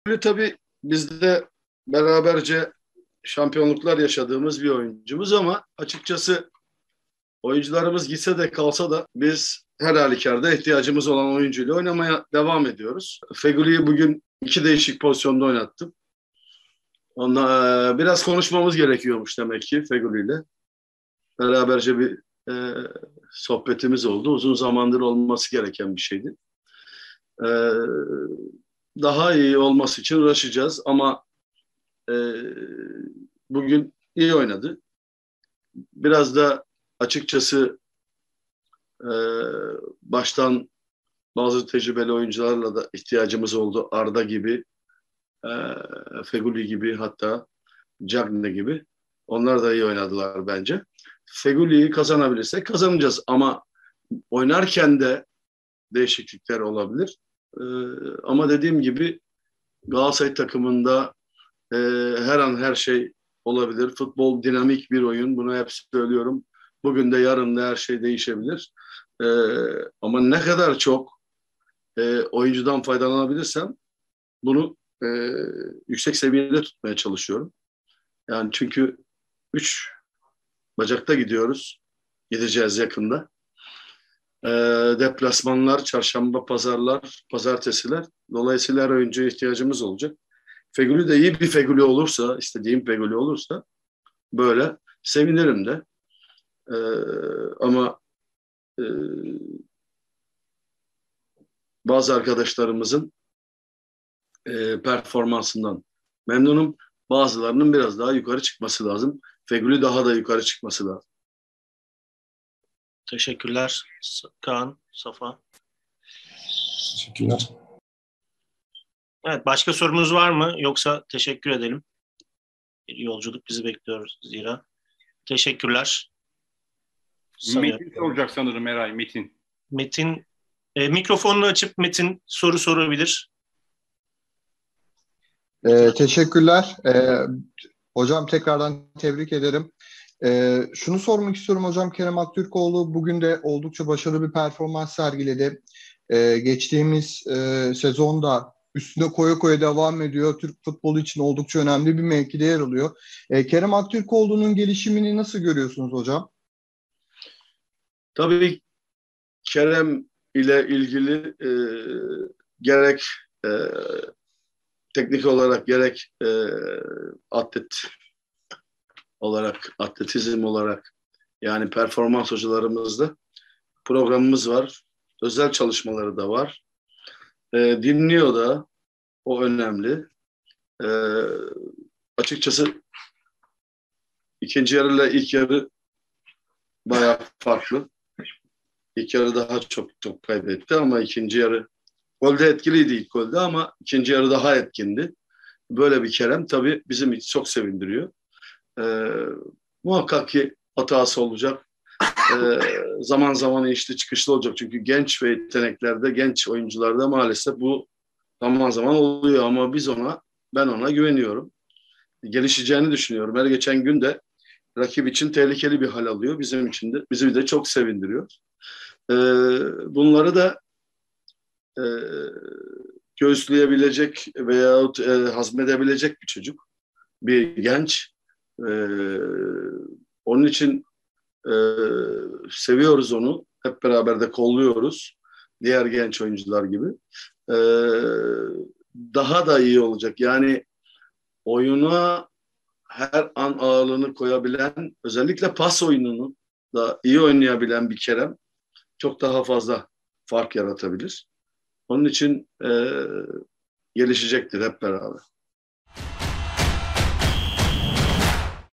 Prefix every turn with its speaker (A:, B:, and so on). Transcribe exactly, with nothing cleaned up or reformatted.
A: Tabii biz de beraberce şampiyonluklar yaşadığımız bir oyuncumuz ama açıkçası oyuncularımız gitse de kalsa da biz her halükarda ihtiyacımız olan oyuncuyla oynamaya devam ediyoruz. Fegüli'yi bugün iki değişik pozisyonda oynattım. Onunla, biraz konuşmamız gerekiyormuş demek ki Fegüli'yle. Beraberce bir e, sohbetimiz oldu. Uzun zamandır olması gereken bir şeydi. E, Daha iyi olması için uğraşacağız ama e, bugün iyi oynadı. Biraz da açıkçası e, baştan bazı tecrübeli oyuncularla da ihtiyacımız oldu. Arda gibi, e, Feguli gibi, hatta Cagne gibi. Onlar da iyi oynadılar bence. Feguli'yi kazanabilirsek kazanacağız ama oynarken de değişiklikler olabilir. E, ama dediğim gibi Galatasaray takımında e, her an her şey olabilir. Futbol dinamik bir oyun. Bunu hep söylüyorum. Bugün de yarın da her şey değişebilir. E, ama ne kadar çok e, oyuncudan faydalanabilirsem bunu e, yüksek seviyede tutmaya çalışıyorum. Yani çünkü üç bacakta gidiyoruz. Gideceğiz yakında. E, Deplasmanlar, çarşamba, pazarlar, pazartesiler. Dolayısıyla her oyuncuya ihtiyacımız olacak. Feguli de iyi bir Feguli olursa, istediğim Feguli olursa böyle sevinirim de. E, ama e, bazı arkadaşlarımızın e, performansından memnunum. Bazılarının biraz daha yukarı çıkması lazım. Feguli daha da yukarı çıkması lazım.
B: Teşekkürler Kaan, Safa.
C: Teşekkürler.
B: Evet, başka sorunuz var mı? Yoksa teşekkür edelim. Bir yolculuk bizi bekliyor zira. Teşekkürler.
D: Sanıyorum. Metin soracak sanırım Eray, Metin.
B: Metin, e, mikrofonunu açıp Metin soru sorabilir.
E: E, teşekkürler. E, hocam tekrardan tebrik ederim. E, şunu sormak istiyorum hocam. Kerem Aktürkoğlu bugün de oldukça başarılı bir performans sergiledi. E, geçtiğimiz e, sezonda üstüne koya koya devam ediyor. Türk futbolu için oldukça önemli bir mevkide yer alıyor. E, Kerem Aktürkoğlu'nun gelişimini nasıl görüyorsunuz hocam?
A: Tabii Kerem ile ilgili e, gerek e, teknik olarak gerek e, atlet olarak, atletizm olarak yani performans hocalarımızda programımız var. Özel çalışmaları da var. E, dinliyor da, o önemli. E, açıkçası ikinci yarıyla ilk yarı bayağı farklı. İlk yarı daha çok top kaybetti ama ikinci yarı golde etkiliydi ilk golde ama ikinci yarı daha etkindi. Böyle bir Kerem tabii bizim için çok sevindiriyor. Ee, muhakkak ki hatası olacak. Ee, zaman zaman inişli çıkışlı olacak. Çünkü genç ve yeteneklerde, genç oyuncularda maalesef bu zaman zaman oluyor ama biz ona, ben ona güveniyorum. Gelişeceğini düşünüyorum. Her geçen gün de rakip için tehlikeli bir hal alıyor. Bizim için de, bizi de çok sevindiriyor. Ee, bunları da e, göğüsleyebilecek veyahut e, hazmedebilecek bir çocuk, bir genç. E, onun için e, seviyoruz onu. Hep beraber de kolluyoruz. Diğer genç oyuncular gibi. E, daha da iyi olacak. Yani oyuna her an ağırlığını koyabilen, özellikle pas oyununu da iyi oynayabilen bir Kerem çok daha fazla fark yaratabilir. Onun için e, gelişecektir hep beraber.